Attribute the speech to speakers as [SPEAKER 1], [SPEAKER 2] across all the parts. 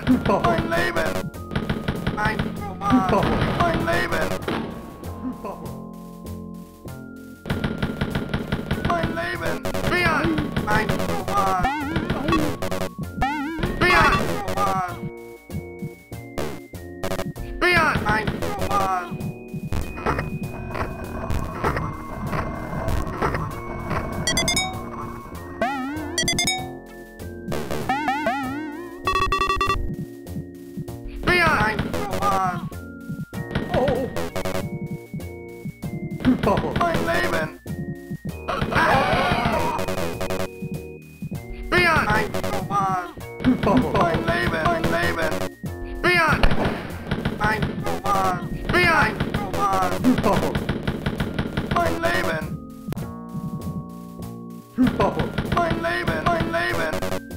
[SPEAKER 1] Mein Leben! Ein Roman! Mein Leben! Mein Leben! Björn! Ein Roman! Björn! Roman! Björn! Ein Roman! Mein Leben! Björn! Ein Roman! Mein Leben! Mein Leben! Björn! Ein Roman! Björn! Ein Roman! Mein Leben! Mein Leben! Mein Leben!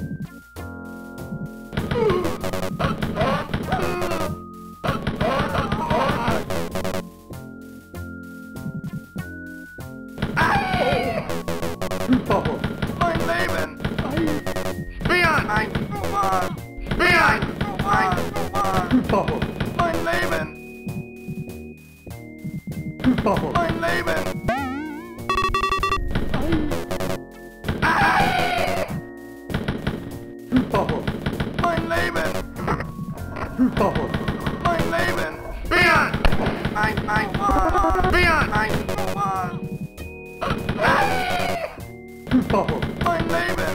[SPEAKER 1] Mein Leben! Björn! Ein Roman! Björn! Ein Roman! Mein Leben! Mein Leben! Mein Leben! Mein Leben! Björn! Ein Roman! Björn! Ein Roman! Mein Leben!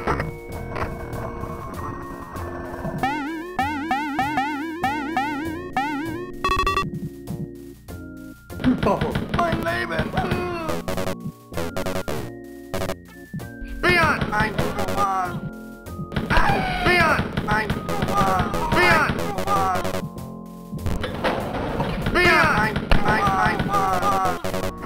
[SPEAKER 1] Mein Leben! Björn! Ein Roman! Björn! Ein Roman! Björn! Roman! Björn! Ein Roman!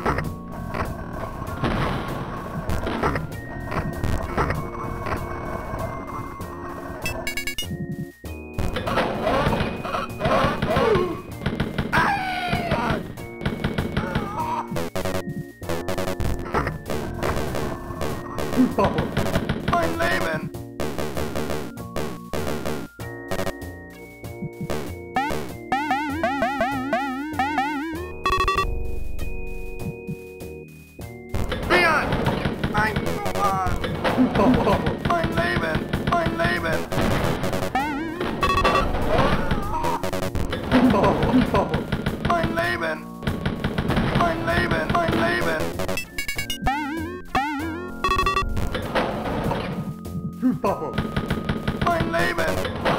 [SPEAKER 1] Mein Leben! Björn! Ein Roman! Mein Leben! Mein Leben! Mein Leben! Mein Leben! Mein Leben! Mein Leben!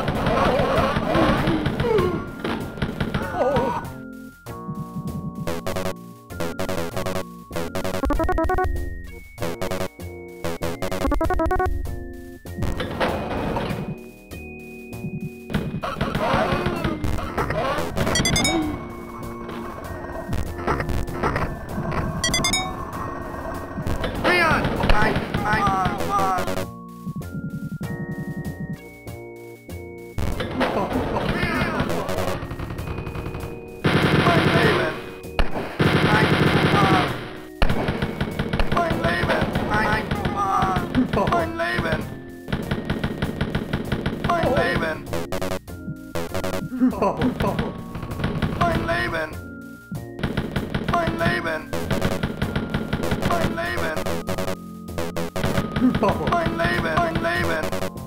[SPEAKER 1] Björn! Ein Roman! Mein Leben! Ein Roman! Mein Leben! Ein Roman! Mein Leben! Mein Leben! Mein Leben! Mein Leben! Mein Leben! Mein Leben! Mein Leben!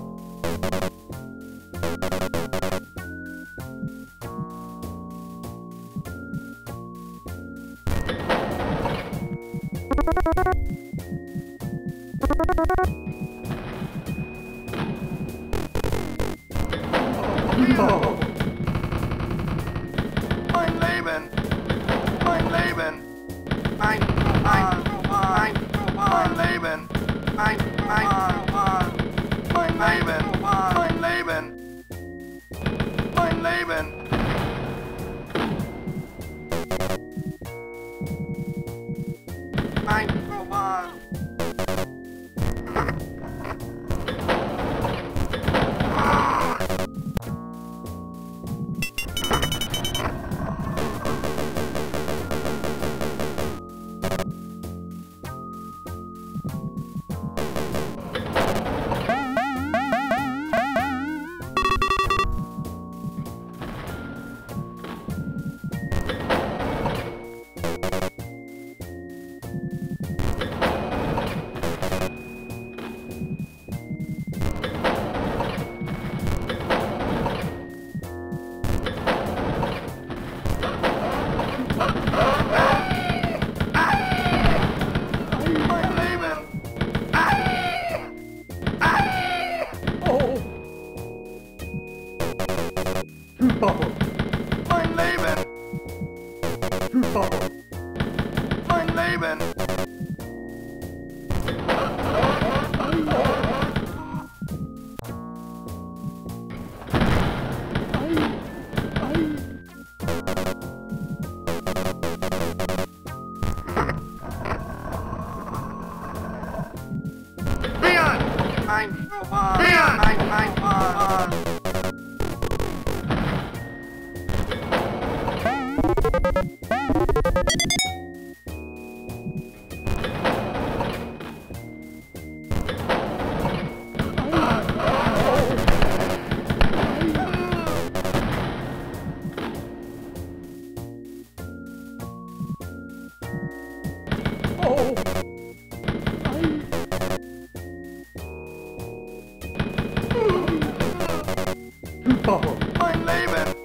[SPEAKER 1] Mein Leben! Mein Leben! Ein Roman! Mein Leben! Ein Roman! Mein Leben! Mein Leben! Mein Leben! Ein Roman! Mein Leben!